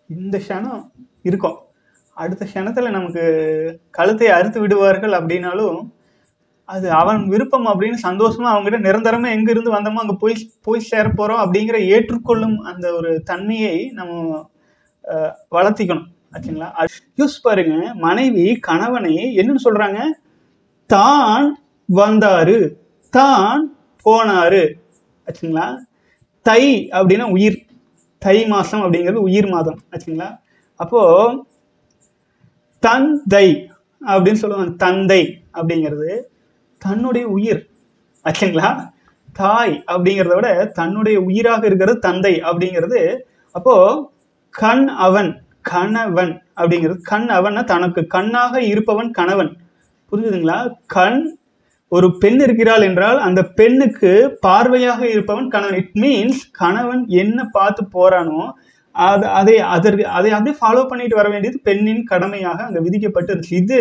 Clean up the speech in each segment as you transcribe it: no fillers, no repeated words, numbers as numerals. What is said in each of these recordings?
இந்த க்ஷணம் இருக்கும், அடுத்த க்ஷணத்துல நமக்கு கழுத்தை அறுத்து விடுவார்கள் அப்படின்னாலும் அது அவன் விருப்பம் அப்படின்னு சந்தோஷமா அவங்ககிட்ட நிரந்தரமா எங்க இருந்து வந்தோமோ அங்க போய் போய் சேர போறோம் அப்படிங்கிற ஏற்றுக்கொள்ளும் அந்த ஒரு தன்மையை நம்ம வளர்த்திக்கணும் ஆச்சுங்களா. யூஸ் பாருங்க, மனைவி கணவனை என்னன்னு சொல்றாங்க, தான் வந்தாரு தான் போனாரு ஆச்சுங்களா. தை அப்படின்னா உயிர், தை மாசம் அப்படிங்கிறது உயிர் மாதம் ஆச்சுங்களா. அப்போ தந்தை அப்படின்னு சொல்லுவாங்க, தந்தை அப்படிங்கிறது தன்னுடைய உயிர் ஆச்சுங்களா. தாய் அப்படிங்கிறத விட தன்னுடைய உயிராக இருக்கிறது தந்தை அப்படிங்கிறது. அப்போ கண் அவன் கணவன் அப்படிங்கிறது, கண் அவன்னா தனக்கு கண்ணாக இருப்பவன் கணவன், புரியுதுங்களா. கண் ஒரு பெண் இருக்கிறாள் என்றால் அந்த பெண்ணுக்கு பார்வையாக இருப்பவன் கணவன். இட் மீன்ஸ் கணவன் என்ன பார்த்து போறானோ அதை அப்படியே ஃபாலோ பண்ணிட்டு வர வேண்டியது பெண்ணின் கடமையாக அங்க விதிக்கப்பட்டிருச்சு. இது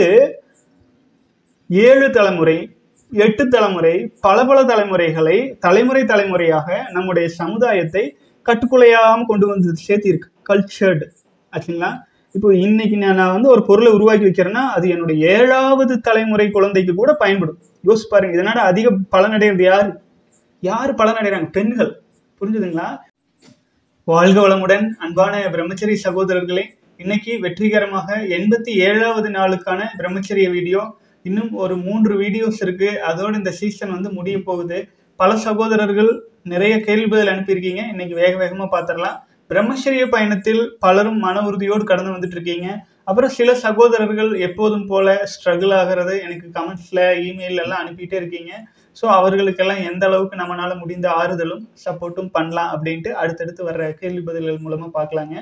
7 தலைமுறை 8 தலைமுறை பல தலைமுறைகளை தலைமுறையாக நம்முடைய சமுதாயத்தை கட்டுக்குலையாம கொண்டு வந்து சேர்த்திருக்கு, கல்ச்சர்டு ஆச்சுங்களா. இப்போ இன்னைக்கு நான் வந்து ஒரு பொருளை உருவாக்கி வைக்கிறேன்னா அது என்னுடைய 7வது தலைமுறை குழந்தைக்கு கூட பயன்படும். யோசிச்சு பாருங்க, இதனால அதிக பலனடைகிறது யாரு பலனடைகிறாங்க? பெண்கள். புரிஞ்சுதுங்களா? வாழ்க வளமுடன் அன்பான பிரம்மச்சரிய சகோதரர்களே. இன்னைக்கு வெற்றிகரமாக 87வது நாளுக்கான பிரம்மச்சரிய வீடியோ. இன்னும் ஒரு 3 வீடியோஸ் இருக்கு, அதோட இந்த சீசன் வந்து முடிய போகுது. பல சகோதரர்கள் நிறைய கேள்விகள் அனுப்பியிருக்கீங்க, இன்னைக்கு வேகமா பார்த்துடலாம். பிரம்மச்சரிய பயணத்தில் பலரும் மன உறுதியோடு கடந்து வந்துட்டு இருக்கீங்க. அப்புறம் சில சகோதரர்கள் எப்போதும் போல ஸ்ட்ரகிள் ஆகிறது எனக்கு கமெண்ட்ஸ்ல இமெயில் எல்லாம் அனுப்பிட்டே இருக்கீங்க. ஸோ அவர்களுக்கெல்லாம் எந்த அளவுக்கு நம்மளால முடிந்த ஆறுதலும் சப்போர்ட்டும் பண்ணலாம் அப்படின்ட்டு அடுத்தடுத்து வர்ற கேள்வி பதில்கள் மூலமா பார்க்கலாங்க.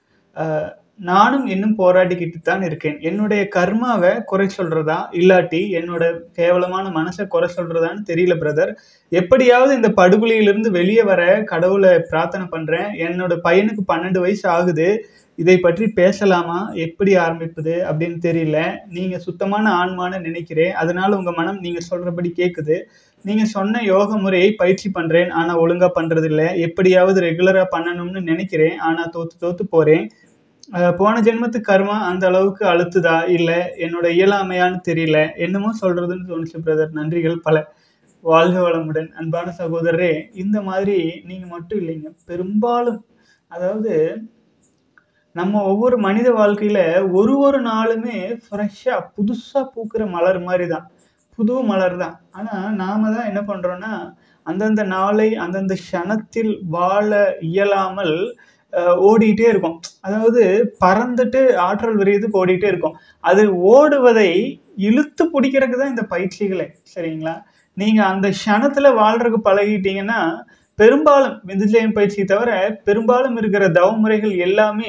நானும் இன்னும் போராடிக்கிட்டு தான் இருக்கேன். என்னுடைய கர்மாவை குறை சொல்றதா இல்லாட்டி என்னோட கேவலமான மனசை குறை சொல்றதான்னு தெரியல பிரதர். எப்படியாவது இந்த படுகொலையிலிருந்து வெளியே வர கடவுளை பிரார்த்தனை பண்றேன். என்னோட பையனுக்கு 12 வயசு ஆகுது. இதை பற்றி பேசலாமா, எப்படி ஆரம்பிப்பது அப்படின்னு தெரியல. நீங்க சுத்தமான ஆன்மான்னு நினைக்கிறேன், அதனால உங்க மனம் நீங்க சொல்றபடி கேட்குது. நீங்க சொன்ன யோக முறையை பயிற்சி பண்றேன், ஆனா ஒழுங்கா பண்றது இல்லை. எப்படியாவது ரெகுலரா பண்ணணும்னு நினைக்கிறேன், ஆனா தோத்து போறேன். போன ஜென்மத்து கர்மா அந்த அளவுக்கு அழுத்துதா இல்ல என்னோட இயலாமையான்னு தெரியல. என்னமோ சொல்றதுன்னு தோணுச்சு பிரதர். நன்றிகள் பல. வாழ்க வளமுடன் அன்பான சகோதரரே. இந்த மாதிரி நீங்க மட்டும் இல்லைங்க, பெரும்பாலும் அதாவது நம்ம ஒவ்வொரு மனித வாழ்க்கையில ஒரு நாளுமே ஃப்ரெஷ்ஷா புதுசா பூக்கிற மலர் மாதிரி தான், புது மலர் தான். ஆனா நாம தான் என்ன பண்றோம்னா அந்தந்த நாளை அந்தந்த க்ஷணத்தில் வாழ இயலாமல் ஓடிட்டே இருக்கும். அதாவது பறந்துட்டு ஆற்றல் விரியதுக்கு ஓடிட்டே இருக்கும். அது ஓடுவதை இழுத்து பிடிக்கிறதுக்கு தான் இந்த பயிற்சிகளே, சரிங்களா. நீங்க அந்த க்ஷணத்துல வாழ்றதுக்கு பழகிட்டீங்கன்னா பெரும்பாலும் விந்துஜயம் பயிற்சி தவிர பெரும்பாலும் இருக்கிற தவ முறைகள் எல்லாமே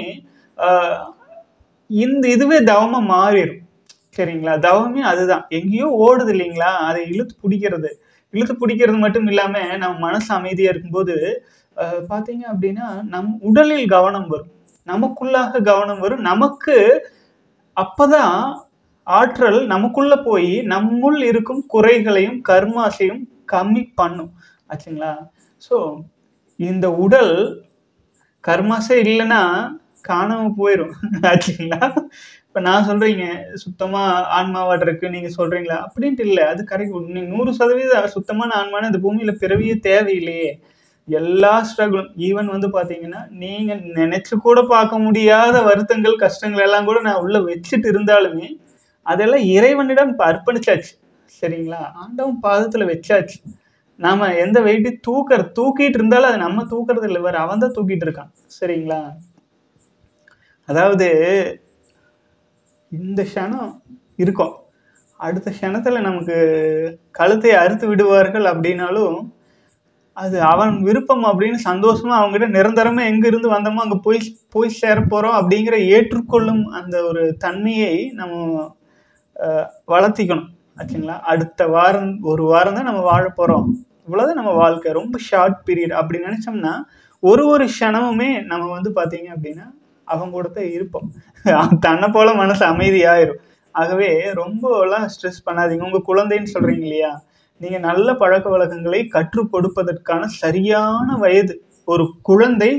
இதுவே தவமா மாறிடும், சரிங்களா. தவமே அதுதான், எங்கேயோ ஓடுது இல்லைங்களா, அதை இழுத்து பிடிக்கிறது மட்டும் இல்லாம நம்ம மனசு அமைதியா இருக்கும்போது பாத்தீங்க அப்படின்னா நம் உடலில் கவனம் வரும், நமக்குள்ளாக கவனம் வரும். நமக்கு அப்பதான் ஆற்றல் நமக்குள்ள போய் நம்முள் இருக்கும் குறைகளையும் கர்மாசையும் கம்மி பண்ணும் ஆச்சுங்களா. ஸோ இந்த உடல் கர்மாசை இல்லைன்னா காணாம போயிடும் ஆச்சுங்களா. இப்ப நான் சொல்றீங்க சுத்தமா ஆன்மாவாட் இருக்கு, நீங்க சொல்றீங்களா அப்படின்ட்டு இல்லை, அது கரெக்ட். 100% சுத்தமான ஆன்மான இந்த பூமியில பிறவியே தேவையில்லையே. எல்லா ஸ்ட்ரகிளும் ஈவன் வந்து பாத்தீங்கன்னா நீங்க நினைச்சு கூட பார்க்க முடியாத வருத்தங்கள் கஷ்டங்கள் எல்லாம் கூட நான் உள்ள வச்சுட்டு இருந்தாலுமே அதெல்லாம் இறைவனிடம் அர்ப்பணிச்சாச்சு, சரிங்களா. ஆண்டவன் பாதத்துல வச்சாச்சு. நாம எந்த வெயிட்டு தூக்கிட்டு இருந்தாலும் அது நம்ம தூக்குறது இல்லை, வேற அவன் தான் தூக்கிட்டு இருக்கான், சரிங்களா. அதாவது இந்த க்ஷணம் இருக்கும், அடுத்த க்ஷணத்துல நமக்கு கழுத்தை அறுத்து விடுவார்கள் அப்படின்னாலும் அது அவன் விருப்பம் அப்படின்னு சந்தோஷமா அவங்ககிட்ட நிரந்தரமா எங்க இருந்து வந்தோமோ அங்க போய் சேர போறோம் அப்படிங்கிற ஏற்றுக்கொள்ளும் அந்த ஒரு தன்மையை நம்ம வளர்த்திக்கணும் ஆச்சுங்களா. அடுத்த வாரம் ஒரு வாரம் தான் நம்ம வாழ போறோம், இவ்வளவுதான் நம்ம வாழ்க்கை, ரொம்ப ஷார்ட் பீரியட் அப்படி நினைச்சோம்னா ஒரு க்ஷணமுமே நம்ம வந்து பாத்தீங்க அப்படின்னா அவங்க கூட தான் இருப்போம். தன்னை போல மனசு அமைதியாயிரும். ஆகவே ரொம்ப எல்லாம் ஸ்ட்ரெஸ் பண்ணாதீங்க. உங்க குழந்தைன்னு சொல்றீங்க இல்லையா, நீங்க நல்ல பழக்க வழக்கங்களை கற்றுக் கொடுப்பதற்கான சரியான வயது. ஒரு குழந்தை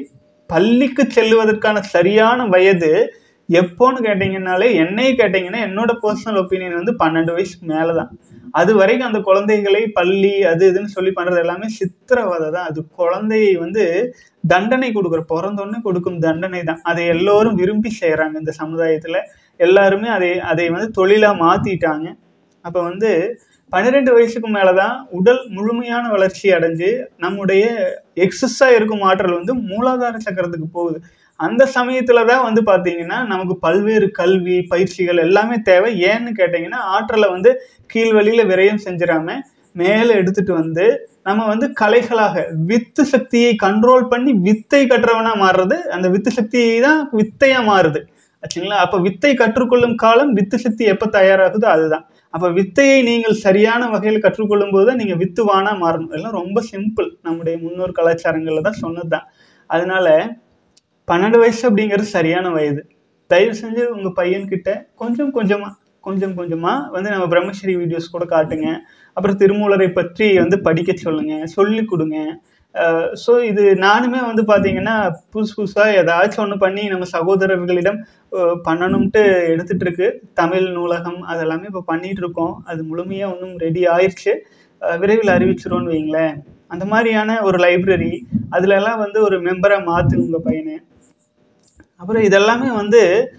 பள்ளிக்கு செல்லுவதற்கான சரியான வயது எப்போன்னு கேட்டீங்கன்னாலே, என்னையே கேட்டீங்கன்னா என்னோட பர்சனல் ஒப்பீனியன் வந்து 12 வயசுக்கு மேலதான். அது வரைக்கும் அந்த குழந்தைகளை பள்ளி அது இதுன்னு சொல்லி பண்றது எல்லாமே சித்திரவதை தான். அது குழந்தையை வந்து தண்டனை கொடுக்குற, பிறந்தோன்னு கொடுக்கும் தண்டனை தான். அதை எல்லோரும் விரும்பி செய்யறாங்க இந்த சமுதாயத்துல. எல்லாருமே அதை வந்து தொழிலா மாத்திட்டாங்க. அப்ப வந்து 12 வயசுக்கு மேலதான் உடல் முழுமையான வளர்ச்சி அடைஞ்சு நம்முடைய எக்ஸஸா இருக்கும் ஆற்றல் வந்து மூலாதார சக்கரத்துக்கு போகுது. அந்த சமயத்துலதான் வந்து பாத்தீங்கன்னா நமக்கு பல்வேறு கல்வி பயிற்சிகள் எல்லாமே தேவை. ஏன்னு கேட்டீங்கன்னா ஆற்றலை வந்து கீழ்வழியில விரயம் செஞ்சிடாம மேல எடுத்துட்டு வந்து நம்ம வந்து கலைகளாக வித்து சக்தியை கண்ட்ரோல் பண்ணி வித்தை கற்றவனா மாறுறது. அந்த வித்து சக்தி தான் வித்தையா மாறுது ஆச்சுங்களா. அப்ப வித்தை கற்றுக்கொள்ளும் காலம் வித்து சக்தி எப்ப தயாராகுதோ அதுதான். அப்ப வித்தையை நீங்கள் சரியான வகையில் கற்றுக்கொள்ளும் போதுதான் நீங்க வித்துவானா மாறணும். எல்லாம் ரொம்ப சிம்பிள், நம்முடைய முன்னோர் கலாச்சாரங்கள்ல தான் சொன்னதுதான். அதனால 12 வயசு அப்படிங்கிறது சரியான வயது. தயவு செஞ்சு உங்க பையன்கிட்ட கொஞ்சம் கொஞ்சமா வந்து நம்ம பிரம்மச்சரி வீடியோஸ் கூட காட்டுங்க. அப்புறம் திருமூலரை பற்றி வந்து படிக்க சொல்லுங்க, சொல்லி கொடுங்க. ஸோ இது நானுமே வந்து பார்த்தீங்கன்னா புதுசா ஏதாச்சும் ஒன்று பண்ணி நம்ம சகோதரர்களிடம் பண்ணணும்ட்டு எடுத்துட்டு இருக்கு. தமிழ் நூலகம் அதெல்லாமே இப்போ பண்ணிட்டு இருக்கோம். அது முழுமையாக ஒன்றும் ரெடி ஆயிடுச்சு, விரைவில் அறிவிச்சிருவோன்னு வைங்களேன். அந்த மாதிரியான ஒரு லைப்ரரி அதுல எல்லாம் வந்து ஒரு மெம்பரா மாத்துங்க உங்க பையனை. அப்புறம் இதெல்லாமே வந்து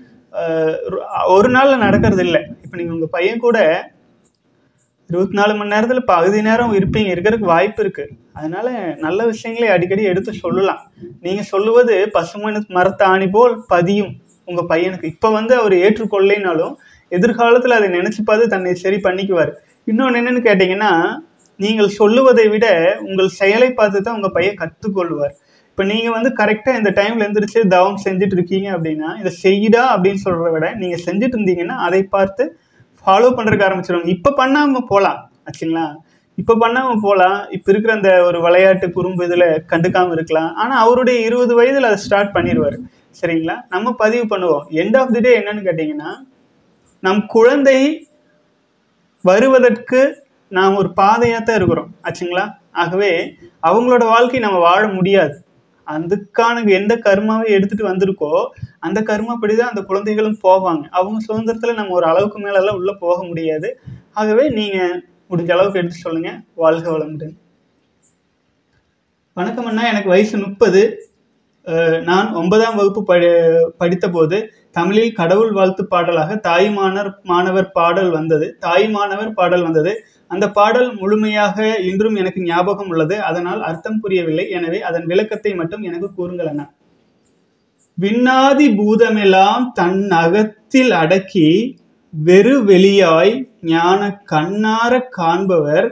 ஒரு நாள்ல நடக்கிறது இல்லை. இப்போ நீங்க உங்க பையன் கூட 24 மணி நேரத்துல பகுதி நேரம் இருக்கிறதுக்கு வாய்ப்பு இருக்கு. அதனால நல்ல விஷயங்களை அடிக்கடி எடுத்து சொல்லலாம். நீங்க சொல்லுவது பசுமணி மரத்தாணி போல் பதியும் உங்க பையனுக்கு. இப்ப வந்து அவர் ஏற்றுக்கொள்ளனாலும் எதிர்காலத்துல அதை நினைச்சு பார்த்து தன்னை சரி பண்ணிக்குவார். இன்னொன்னு என்னன்னு கேட்டீங்கன்னா, நீங்கள் சொல்லுவதை விட உங்கள் செயலை பார்த்து தான் உங்க பையன் கற்றுக்கொள்வார். இப்ப நீங்க வந்து கரெக்டா இந்த டைம்ல எந்திரிச்சு தவம் செஞ்சுட்டு இருக்கீங்க அப்படின்னா, இதை செய்டா அப்படின்னு சொல்றத விட நீங்க செஞ்சுட்டு இருந்தீங்கன்னா அதை பார்த்து ஃபாலோ பண்றதுக்கு ஆரம்பிச்சிருவாங்க. இப்ப பண்ணாம போலாம் ஆச்சுங்களா. இப்ப பண்ணாம போலாம். இப்ப இருக்கிற அந்த ஒரு விளையாட்டு குறும்பு இதுல கண்டுக்காம இருக்கலாம். ஆனா அவருடைய 20 வயதுல அதை ஸ்டார்ட் பண்ணிடுவாரு. சரிங்களா. நம்ம பதிவு பண்ணுவோம். எண்ட் ஆஃப் தி டே என்னன்னு கேட்டீங்கன்னா, நம் குழந்தை வருவதற்கு நாம் ஒரு பாதையாத்தான் இருக்கிறோம் ஆச்சுங்களா. ஆகவே அவங்களோட வாழ்க்கை நம்ம வாழ முடியாது. அதுக்கான எந்த கர்மாவை எடுத்துட்டு வந்திருக்கோ அந்த கர்மாப்படிதான் அந்த குழந்தைகளும் போவாங்க. அவங்க சுதந்திரத்துல நம்ம ஒரு அளவுக்கு மேல எல்லாம் உள்ள போக முடியாது. ஆகவே நீங்க முடிஞ்ச அளவுக்கு எடுத்து சொல்லுங்க. வாழ்க வளமுடன். வணக்கம் அண்ணா, எனக்கு வயசு 30. நான் 9ஆம் வகுப்பு படித்த போது தமிழில் கடவுள் வாழ்த்து பாடலாக தாய்மானவர் பாடல் வந்தது. அந்த பாடல் முழுமையாக இன்றும் எனக்கு ஞாபகம் உள்ளது. அதனால் அர்த்தம் புரியவில்லை. எனவே அதன் விளக்கத்தை மட்டும் எனக்கு கூறுங்கள் அண்ணா. விண்ணாதி பூதமெல்லாம் தன் அகத்தில் அடக்கி வெறு வெளியாய் ஞான கண்ணார காண்பவர்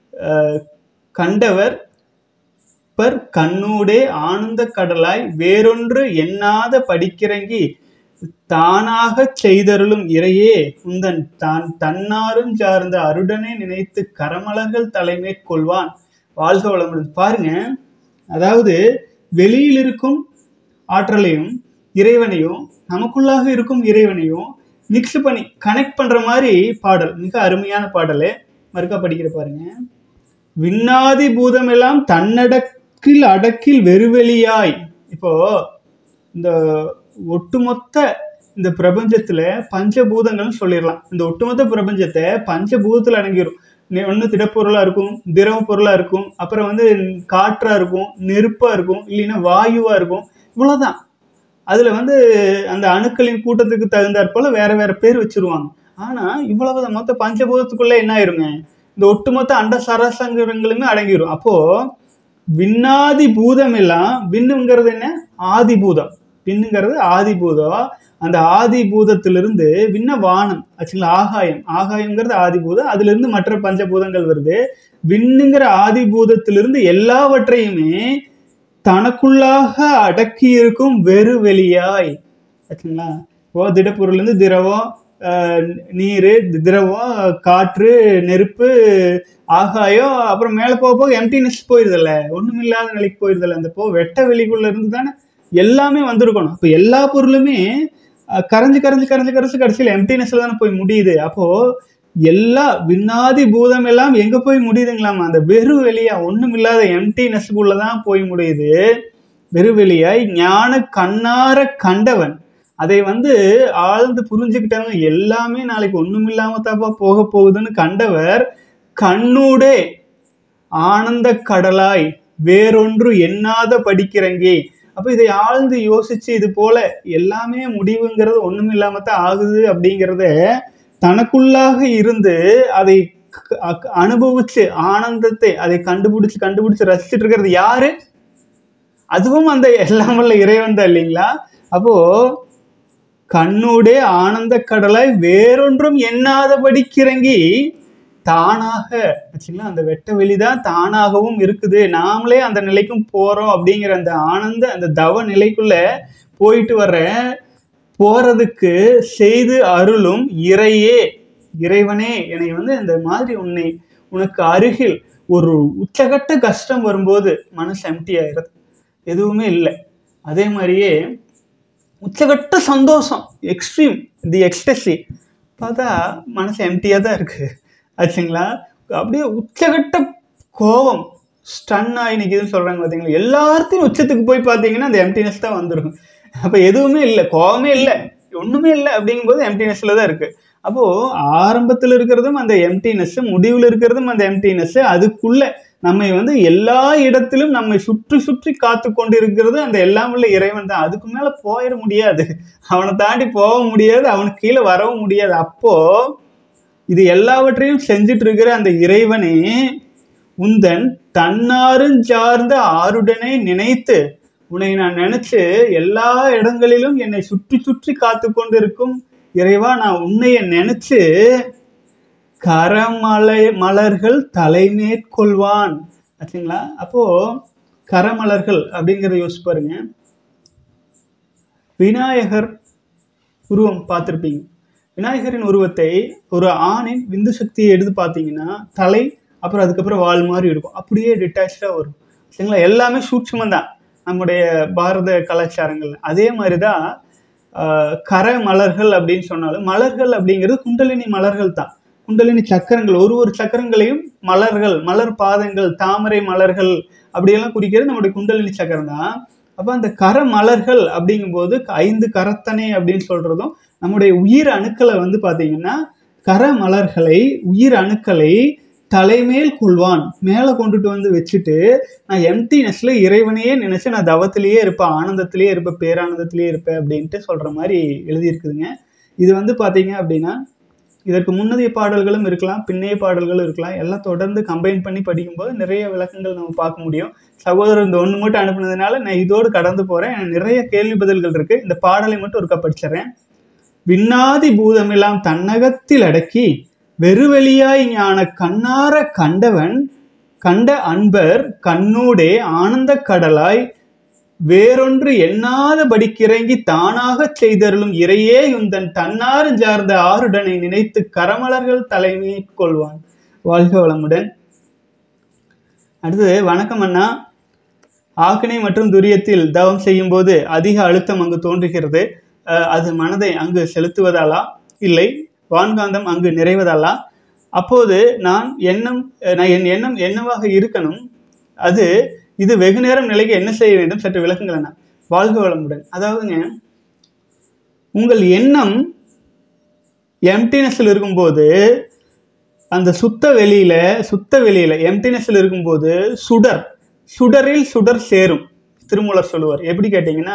கண்டவர் பர் கண்ணூடே ஆனந்த கடலாய் வேறொன்று எண்ணாத படிக்கிறங்கி தானாக செய்தருளும் இறையே உந்தன் தான் தன்னாரும் சார்ந்த அருடனை நினைத்து கரமலர்கள் தலைமை கொள்வான். வாழ்க வளமுடன். பாருங்க, அதாவது வெளியில் இருக்கும் ஆற்றலையும் இறைவனையும் நமக்குள்ளாக இருக்கும் இறைவனையும் மிக்ஸ் பண்ணி கனெக்ட் பண்ற மாதிரி பாடல். மிக அருமையான பாடலே. மறுக்கா படிக்கிற பாருங்க. விண்ணாதி பூதம் எல்லாம் தன்னடக்கில் அடக்கில் வெறுவெளியாய். இப்போ இந்த ஒட்டுமொத்த இந்த பிரபஞ்சத்துல பஞ்சபூதங்கள்னு சொல்லிடலாம். இந்த ஒட்டுமொத்த பிரபஞ்சத்தை பஞ்சபூதத்துல அடங்கிடும். ஒண்ணு திடப்பொருளா இருக்கும், திரவ பொருளா இருக்கும், அப்புறம் வந்து காற்றா இருக்கும், நெருப்பா இருக்கும், இல்லைன்னா வாயுவா இருக்கும். இவ்வளவுதான். அதுல வந்து அந்த அணுக்களின் கூட்டத்துக்கு தகுந்தாற் போல வேற வேற பேர் வச்சிருவாங்க. ஆனா இவ்வளவுதான். மொத்த பஞ்சபூதத்துக்குள்ள என்ன ஆயிருங்க, இந்த ஒட்டுமொத்த அண்ட சராசரங்களுமே அடங்கிடும். அப்போ விண்ணாதி பூதம் எல்லாம், விண்ணுங்கிறது என்ன, ஆதிபூதம். விண்ணுங்கிறது ஆதிபூதம். அந்த ஆதிபூதத்திலிருந்து விண்ண வானம் ஆக்சுவலா ஆகாயம்ங்கிறது ஆதிபூதம். அதுல இருந்து மற்ற பஞ்சபூதங்கள் வருது. விண்ணுங்கிற ஆதிபூதத்திலிருந்து எல்லாவற்றையுமே தனக்குள்ளாக அடக்கி இருக்கும் வெறு வெளியாய் ஆச்சுங்களா. திடப்பொருள் இருந்து திரவம், நீர், திரவம், காற்று, நெருப்பு, ஆகாயம், அப்புறம் மேல போக போக எம்டினஸ் போயிருதில்ல, ஒண்ணுமில்லாத நிலைக்கு போயிருதில்ல. அந்த வெட்ட வெளிக்குள்ள இருந்து தானே எல்லாமே வந்திருக்கணும். அப்ப எல்லா பொருளுமே கரைஞ்சு கடைசியில் எம்டினஸ்ல தானே போய் முடியுது. அப்போ எல்லா விண்ணாதி பூதம் எல்லாம் எங்க போய் முடியுதுங்களாமா, அந்த வெறு வெளியா ஒண்ணும் இல்லாத எம்டினஸ்க்குள்ளதான் போய் முடியுது. வெறுவெளியாய் ஞான கண்ணார கண்டவன். அதை வந்து ஆழ்ந்து புரிஞ்சுக்கிட்டவங்க எல்லாமே நாளைக்கு ஒண்ணுமில்லாம தாப்பா போக போகுதுன்னு கண்டவர் கண்ணூடே ஆனந்த கடலாய் வேறொன்று எண்ணாத படிக்கிறங்கே. அப்ப இதை ஆழ்ந்து யோசிச்சு இது போல எல்லாமே முடிவுங்கிறது ஒண்ணுமில்லாமத்தான் ஆகுது அப்படிங்கிறத தனக்குள்ளாக இருந்து அதை அனுபவிச்சு ஆனந்தத்தை அதை கண்டுபிடிச்சு ரசிச்சுட்டு இருக்கிறது யாரு? அதுவும் அந்த எல்லாம் வல்ல இறைவன் தான் இல்லைங்களா? அப்போ கண்ணூடே ஆனந்த கடலாய் வேறொன்றும் எண்ணாதபடி கிறங்கி தானாக ஆச்சுங்களா, அந்த வெட்ட வெளிதான் தானாகவும் இருக்குது, நாமளே அந்த நிலைக்கும் போறோம் அப்படிங்கிற அந்த ஆனந்த அந்த தவ நிலைக்குள்ள போயிட்டு வர்ற போறதுக்கு செய்து அருளும் இறையே, இறைவனே என்னை வந்து இந்த மாதிரி உனக்கு அருகில் ஒரு உச்சகட்ட கஷ்டம் வரும்போது மனசு எம்டி ஆயிடுறது, எதுவுமே இல்லை. அதே மாதிரியே உச்சகட்ட சந்தோஷம் எக்ஸ்ட்ரீம் தி எக்ஸ்டசி பார்த்தா மனசு எம்டியாக தான் இருக்கு ஆச்சுங்களா. அப்படியே உச்சகட்ட கோபம் ஸ்டன் ஆகி நிற்கிதுன்னு சொல்கிறாங்க பார்த்தீங்களா. எல்லாத்தையும் உச்சத்துக்கு போய் பார்த்தீங்கன்னா அந்த எம்டினஸ் தான் வந்துடும். அப்போ எதுவுமே இல்லை, கோபமே இல்லை, ஒன்றுமே இல்லை அப்படிங்கும்போது எம்டினஸில் தான் இருக்குது. அப்போது ஆரம்பத்தில் இருக்கிறதும் அந்த எம்டினஸ், முடிவில் இருக்கிறதும் அந்த எம்டினஸ், அதுக்குள்ளே நம்மை வந்து எல்லா இடத்திலும் நம்மை சுற்றி சுற்றி காத்து கொண்டு இருக்கிறது அந்த எல்லாம் உள்ள இறைவன் தான். அதுக்கு மேலே போயிட முடியாது, அவனை தாண்டி போக முடியாது, அவனுக்கு கீழே வரவும் முடியாது. அப்போ இது எல்லாவற்றையும் செஞ்சுட்டு இருக்கிற அந்த இறைவனே உந்தன் தன்னாருஞ்சார்ந்த ஆருடனே நினைத்து உன்னை நான் நினைச்சு எல்லா இடங்களிலும் என்னை சுற்றி சுற்றி காத்து கொண்டு இருக்கும் இறைவா, நான் உன்னைய நினைச்சு மலர்கள் தலைமேற்கொள்வான் ஆச்சுங்களா. அப்போ கரமலர்கள் அப்படிங்கிறத யோசிச்சு பாருங்க. விநாயகர் உருவம் பார்த்துருப்பீங்க. விநாயகரின் உருவத்தை ஒரு ஆணின் விந்து சக்தியை எடுத்து பார்த்தீங்கன்னா தலை அப்புறம் அதுக்கப்புறம் வால் மாதிரி இருக்கும், அப்படியே டிட்டாச்சாக வரும் சரிங்களா. எல்லாமே சூட்சமம் தான் நம்முடைய பாரத கலாச்சாரங்கள். அதே மாதிரி தான் கர மலர்கள் அப்படின்னு சொன்னாலும் மலர்கள் அப்படிங்கிறது குண்டலினி மலர்கள் தான், குண்டலினி சக்கரங்கள். ஒரு சக்கரங்களையும் மலர்கள், மலர் பாதங்கள், தாமரை மலர்கள் அப்படியெல்லாம் குறிக்கிறது நம்முடைய குண்டலினி சக்கரம் தான். அப்போ அந்த கர மலர்கள் அப்படிங்கும்போது 5 கரத்தனை அப்படின்னு சொல்றதும் நம்முடைய உயிர் அணுக்களை வந்து பார்த்தீங்கன்னா கர மலர்களை உயிர் அணுக்களை தலைமேல் கொள்வான், மேலே கொண்டுட்டு வந்து வச்சுட்டு நான் எம்டினஸ்ல இறைவனையே நினைச்சு நான் தவத்திலேயே இருப்பேன், ஆனந்தத்திலேயே இருப்பேன், பேரானந்தத்திலேயே இருப்பேன் அப்படின்ட்டு சொல்ற மாதிரி எழுதியிருக்குதுங்க. இது வந்து பார்த்தீங்க அப்படின்னா இதற்கு முன்னதைய பாடல்களும் இருக்கலாம், பின்னைய பாடல்களும் இருக்கலாம். எல்லாம் தொடர்ந்து கம்பைன் பண்ணி படிக்கும்போது நிறைய விளக்கங்கள் நம்ம பார்க்க முடியும். சகோதரர் இந்த ஒன்று மட்டும் அனுப்புனதுனால நான் இதோடு கடந்து போகிறேன். நிறைய கேள்வி பதில்கள் இருக்குது. இந்த பாடலை மட்டும் ஒருக்கா படிச்சிடறேன். விண்ணாதி பூதமெல்லாம் தன்னகத்தில் அடக்கி வெறுவெளியாய் ஞான கண்ணார கண்டவன் கண்ட அன்பர் கண்ணூடே ஆனந்த கடலாய் வேறொன்று எண்ணாத படிக்கிறங்கி தானாக செய்தருளும் இறையே உந்தன் தன்னாறு சார்ந்த ஆருடனை நினைத்து கரமலர்கள் தலைமேற்கொள்வான். வாழ்க வளமுடன். அடுத்தது, வணக்கம் அண்ணா. ஆக்கினை மற்றும் துரியத்தில் தவம் செய்யும் போது அதிக அழுத்தம் அங்கு தோன்றுகிறது. அது மனதை அங்கு செலுத்துவதாலா இல்லை வான்காந்தம் அங்கு நிறைவதாலா? அப்போது என் எண்ணம் என்னவாக இருக்கணும்? இது வெகு நேரம் நிலைக்கு என்ன செய்ய வேண்டும்? சற்று விளக்குங்கள் அண்ணா. வாழ்க வளமுடன். அதாவதுங்க, உங்கள் எண்ணம் எம்டினஸ்ல இருக்கும்போது அந்த சுத்த வெளியில எம்டினஸ்ல இருக்கும்போது சுடரில் சுடர் சேரும் திருமூலர் சொல்லுவார். எப்படி கேட்டீங்கன்னா,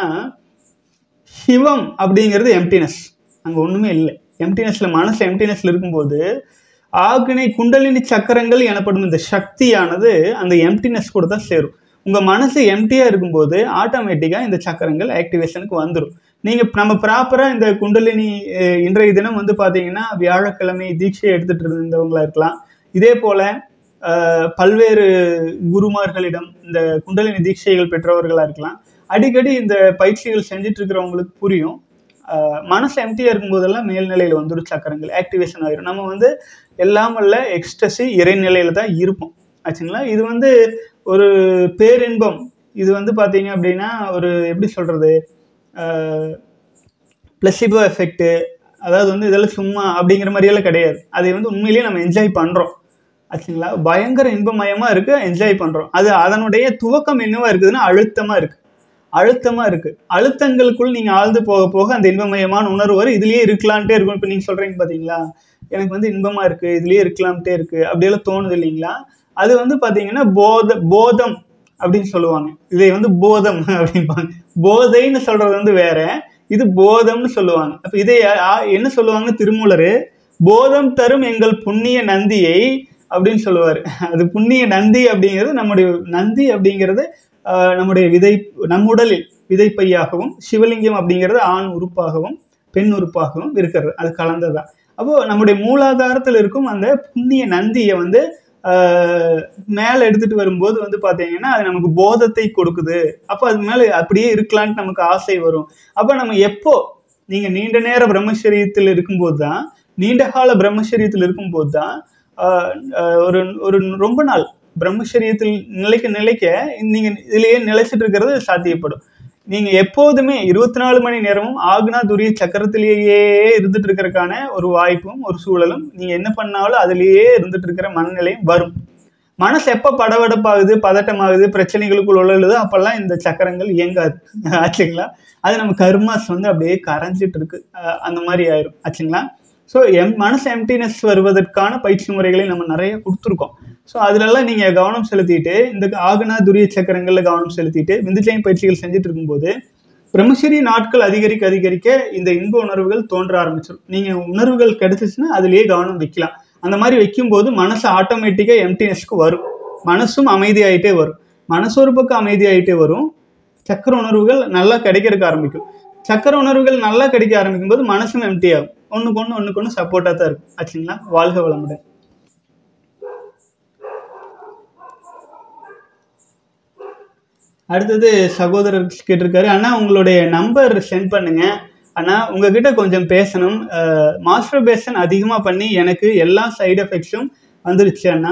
சிவம் அப்படிங்கிறது எம்டினஸ், அங்க ஒண்ணுமே இல்லை. எம்டினஸ்ல மனசு எம்டினஸ்ல இருக்கும்போது ஆக்னை குண்டலினி சக்கரங்கள் எனப்படும் இந்த சக்தியானது அந்த எம்டினஸ் கூட தான் சேரும். உங்க மனசு எம்டியா இருக்கும்போது ஆட்டோமேட்டிக்கா இந்த சக்கரங்கள் ஆக்டிவேஷனுக்கு வந்துடும். நம்ம ப்ராப்பரா இந்த குண்டலினி இன்றைய தினம் வந்து பாத்தீங்கன்னா வியாழக்கிழமை தீட்சை எடுத்துட்டு இருந்தவங்களா இருக்கலாம். இதே போல பல்வேறு குருமார்களிடம் இந்த குண்டலினி தீட்சைகள் பெற்றவர்களா இருக்கலாம். அடிக்கடி இந்த பயிற்சிகள் செஞ்சுட்டு இருக்கிறவங்களுக்கு புரியும். மனசு எம்டியா இருக்கும்போதெல்லாம் மேல்நிலையில வந்துடும், சக்கரங்கள் ஆக்டிவேஷன் ஆகிடும். நம்ம வந்து எல்லாம் வல்ல எக்ஸ்டசி இறைநிலையில தான் இருப்போம் ஆச்சுங்களா. இது வந்து ஒரு பேரின்பம். இது வந்து பார்த்தீங்க அப்படின்னா ஒரு எப்படி சொல்றது, பிளசிபோ எஃபெக்ட். அதாவது வந்து இதெல்லாம் சும்மா அப்படிங்கிற மாதிரியெல்லாம் கிடையாது. அதை வந்து உண்மையிலேயே நம்ம என்ஜாய் பண்றோம் ஆச்சுங்களா. பயங்கர இன்பமயமா இருக்கு, என்ஜாய் பண்றோம். அது அதனுடைய துவக்கம் என்னவா இருக்குதுன்னா அழுத்தமா இருக்கு. அழுத்தமா இருக்கு. அழுத்தங்களுக்குள் நீங்க ஆழ்ந்து போக போக அந்த இன்பமயமான உணர்வு வரும். இதுலயே இருக்கலான்ட்டே இருக்கும். இப்ப நீங்க சொல்றீங்க பாத்தீங்களா, எனக்கு வந்து இன்பமா இருக்கு, இதுலயே இருக்கலாம்ட்டே இருக்கு அப்படியெல்லாம் தோணுது இல்லைங்களா? அது வந்து பாத்தீங்கன்னா போதம் அப்படின்னு சொல்லுவாங்க. இதை வந்து போதம் அப்படின்பாங்க. போதைன்னு சொல்றது வந்து வேற, இது போதம்னு சொல்லுவாங்க. அப்ப இதை என்ன சொல்லுவாங்கன்னு திருமூலரு, போதம் தரும் எங்கள் புண்ணிய நந்தியை அப்படின்னு சொல்லுவாரு. அது புண்ணிய நந்தி அப்படிங்கிறது நம்முடைய நந்தி அப்படிங்கிறது நம்முடைய நம் உடலில் விதைப்பையாகவும், சிவலிங்கம் அப்படிங்கிறது ஆண் உறுப்பாகவும் பெண் உறுப்பாகவும் இருக்கிறது. அது கலந்ததான். அப்போ நம்முடைய மூலாதாரத்தில் இருக்கும் அந்த புண்ணிய நந்தியை வந்து மேல எடுத்துட்டு வரும்போது வந்து பாத்தீங்கன்னா அது நமக்கு போதத்தை கொடுக்குது. அப்போ அது மேல அப்படியே இருக்கலான்ட்டு நமக்கு ஆசை வரும். அப்ப நம்ம எப்போ நீங்க நீண்ட நேர பிரம்மச்சரியத்தில் இருக்கும்போது தான், நீண்ட கால பிரம்மச்சரியத்தில் இருக்கும்போது தான் ஒரு ஒரு ரொம்ப நாள் பிரம்மச்சரியத்தில் நிலைக்க நீங்க இதுலயே நிலைச்சிட்டு இருக்கிறது சாத்தியப்படும். நீங்க எப்போதுமே 24 மணி நேரமும் ஆக்னா துரிய சக்கரத்திலேயே இருந்துட்டு இருக்கிறதுக்கான ஒரு வாய்ப்பும் ஒரு சூழலும், நீங்க என்ன பண்ணாலும் அதுலயே இருந்துட்டு இருக்கிற மனநிலையும் வரும். மனசு எப்ப படபடப்பாகுது, பதட்டமாகுது, பிரச்சனைகளுக்குள் உள்ளது, அப்பெல்லாம் இந்த சக்கரங்கள் இயங்காது ஆச்சுங்களா. அது நம்ம கர்மாஸ் வந்து அப்படியே கரைஞ்சிட்டு இருக்கு, அந்த மாதிரி ஆயிரும் ஆச்சுங்களா. ஸோ மனசு எம்டினஸ் வருவதற்கான பயிற்சி முறைகளை நம்ம நிறைய கொடுத்துருக்கோம். ஸோ அதுலெல்லாம் நீங்க கவனம் செலுத்திட்டு, இந்த ஆகனா துரிய சக்கரங்கள்ல கவனம் செலுத்திட்டு விந்துஜயம் பயிற்சிகள் செஞ்சுட்டு இருக்கும்போது பிரம்மச்சரிய நாட்கள் அதிகரிக்க இந்த இன்ப உணர்வுகள் தோன்ற ஆரம்பிச்சிடும். நீங்க உணர்வுகள் கிடைச்சிச்சுன்னா அதுலயே கவனம் வைக்கலாம். அந்த மாதிரி வைக்கும்போது மனசு ஆட்டோமேட்டிக்கா எம்டினஸ்க்கு வரும். மனசும் அமைதியாயிட்டே வரும். மனசு ஒரு பக்கம் அமைதியாயிட்டே வரும். சக்கர உணர்வுகள் நல்லா கிடைக்கிறதுக்கு ஆரம்பிக்கும். சக்கர உணர்வுகள் நல்லா கிடைக்க ஆரம்பிக்கும் போது மனசும் எம்டி ஆகும். ஒண்ணுக்கு ஒண்ணு சப்போர்ட்டா தான் இருக்கும் ஆச்சுங்களா. வாழ்க வளமுடன். அடுத்தது சகோதரர் கேட்டிருக்காரு, அண்ணா உங்களுடைய நம்பர் சென்ட் பண்ணுங்க அண்ணா, உங்ககிட்ட கொஞ்சம் பேசணும். மாஸ்டர்பேஷன் அதிகமாக பண்ணி எனக்கு எல்லா சைடு எஃபெக்ட்ஸும் வந்துருச்சு அண்ணா.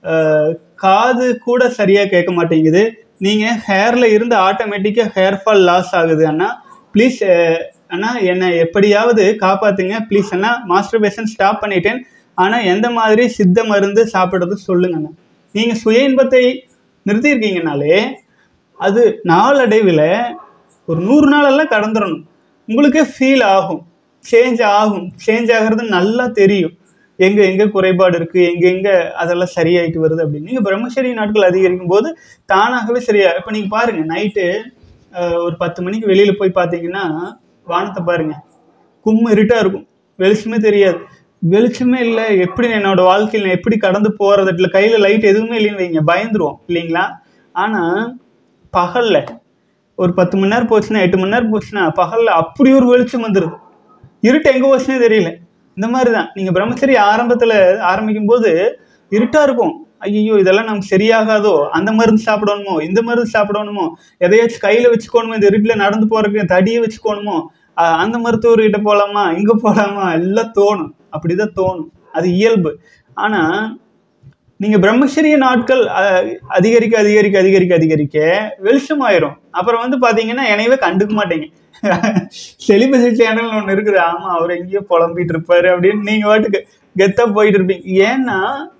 காது கூட சரியாக கேட்க மாட்டேங்குது. நீங்கள் ஹேரில் இருந்து ஆட்டோமேட்டிக்காக ஹேர் ஃபால் லாஸ் ஆகுது அண்ணா. ப்ளீஸ் அண்ணா என்னை எப்படியாவது காப்பாற்றுங்க ப்ளீஸ் அண்ணா. மாஸ்டர்பேஷன் ஸ்டாப் பண்ணிட்டேன், ஆனால் எந்த மாதிரி சித்த மருந்து சாப்பிட்றது சொல்லுங்க அண்ணா. நீங்கள் சுய இன்பத்தை நிறுத்தியிருக்கீங்கனாலே அது நாளடைவில் ஒரு 100 நாளெல்லாம் கடந்துடணும். உங்களுக்கே ஃபீல் ஆகும், சேஞ்ச் ஆகிறது நல்லா தெரியும். எங்கே குறைபாடு இருக்குது, எங்கே அதெல்லாம் சரியாயிட்டு வருது அப்படின்னு. நீங்கள் பிரம்மச்சரிய நாட்கள் அதிகரிக்கும் போது தானாகவே சரியா. இப்போ நீங்கள் பாருங்கள், நைட்டு ஒரு 10 மணிக்கு வெளியில் போய் பார்த்தீங்கன்னா வானத்தை பாருங்கள், இருட்டாக இருக்கும், வெளிச்சமே தெரியாது. வெளிச்சமே இல்லை, எப்படி என்னோட வாழ்க்கையில் நான் எப்படி கடந்து போகிறது, இல்லை கையில் லைட் எதுவுமே இல்லைன்னு வைங்க, பயந்துருவோம் இல்லைங்களா. ஆனால் பகல்ல ஒரு 10 மணி நேரம் போச்சுன்னா, 8 மணி நேரம் போச்சுன்னா பகல்ல அப்படி ஒரு வெளிச்சம் வந்துடுது. இருட்டு எங்கே போச்சுன்னே தெரியல. இந்த மாதிரி தான் நீங்கள் பிரம்மச்சரிய ஆரம்பத்தில் ஆரம்பிக்கும் போது இருட்டாக இருக்கும். ஐயோ இதெல்லாம் நமக்கு சரியாகாதோ, அந்த மருந்து சாப்பிடணுமோ, இந்த மருந்து சாப்பிடணுமோ, எதையாச்சும் கையில் வச்சுக்கணுமோ, இந்த இருட்டில் நடந்து போகிறதுக்கு தடியை வச்சுக்கணுமோ, அந்த மருத்துவர்கிட்ட போகலாமா, இங்கே போகலாமா, எல்லாம் தோணும். அப்படிதான் தோணும், அது இயல்பு. ஆனால் நீங்க பிரம்மச்சரிய நாட்கள் அதிகரிக்க வெளிச்சமாயிரும். அப்புறம் வந்து பாத்தீங்கன்னா என்னையவே கண்டுக்க மாட்டீங்க. செலிபசி சேனல் ஒண்ணு இருக்குது, ஆமா அவர் எங்கேயோ புலம்பிட்டு இருப்பாரு அப்படின்னு நீங்க வாட்டுக்கு கெத்தா போயிட்டு இருப்பீங்க. ஏன்னா